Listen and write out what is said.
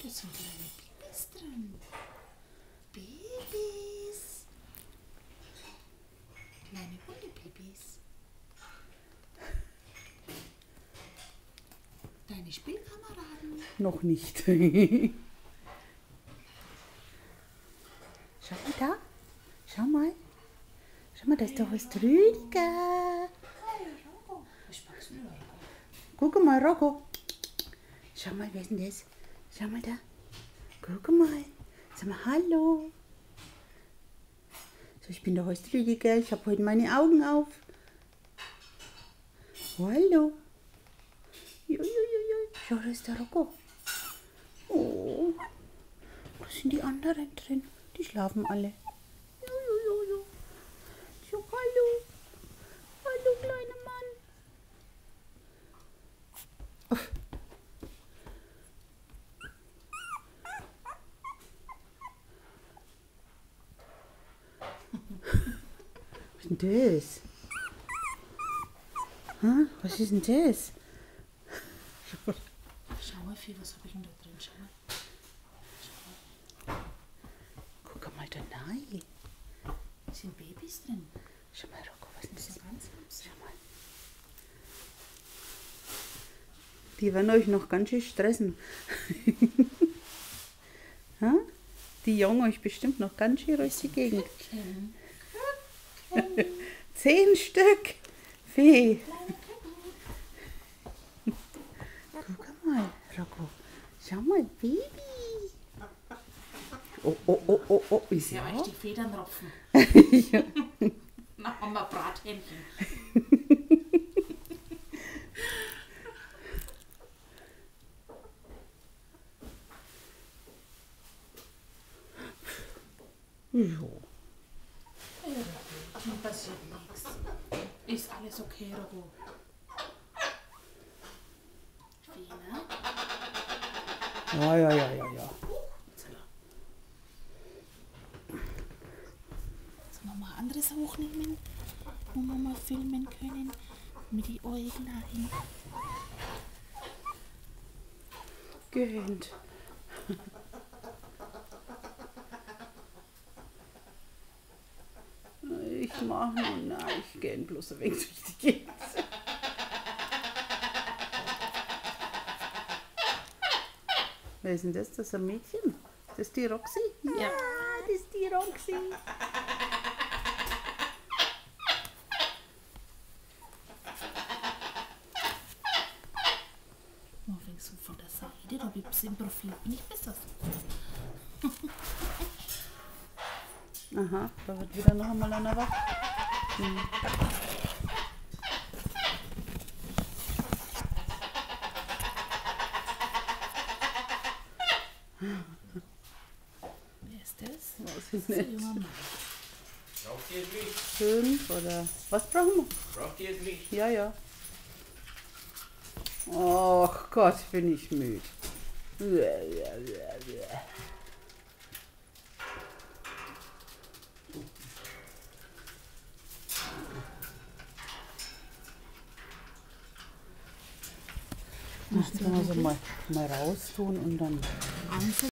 da sind kleine Babys drin. Babys. Kleine Hundebabys. Deine Spielkameraden. Noch nicht. Schau mal da. Schau mal. Schau mal, da ist doch was Rüdiger. Guck mal, Rocco. Schau mal, wer ist denn das? Schau mal da. Guck mal. Sag mal, hallo. So, ich bin der Horst Rüdiger. Ich habe heute meine Augen auf. Oh, hallo. Schau, da ist der Rocco. Oh, da sind die anderen drin. Die schlafen alle. So, hallo. Hallo, kleiner Mann. Uff. Was ist denn das? Hm? Was ist denn das? Schau mal, Fee, was habe ich denn da drin? Schau mal. Guck mal da rein. Sind Babys drin? Schau mal, Rocco, was ist Das das? ist ganz süß. Schau mal. Die werden euch noch ganz schön stressen. Ha? Die jagen euch bestimmt noch ganz schön durch die Gegend. 10 Stück. Fee. Guck mal, Rocco. Schau mal, Baby. Oh, ist Ja, ja. euch die Federn rupfen. Ja. Na, haben wir Brathähnchen. Jo. Mir passiert nichts. Ist alles okay, Robo? Fee, ne? Ja. Sollen wir mal anderes hochnehmen, wo wir mal filmen können? Mit die Äuglein. Gehend. Ich mache nur, nein, ich gehe bloß ein wenig durch die Gegend. Wer ist denn das? Das ist ein Mädchen? Das ist die Roxy? Ja, das ist die Roxy. Nur wenn so von der Seite, da gibt es im Profil nicht besser so. Aha, da wird wieder noch einmal einer wach. Wer ist das? Was ist Das ist ein denn junger Mann. Braucht ihr jetzt Licht? 5 oder was brauchen wir? Braucht ihr jetzt Licht? Ja. Ach Gott, bin ich müde. Das können wir so mal raustun und dann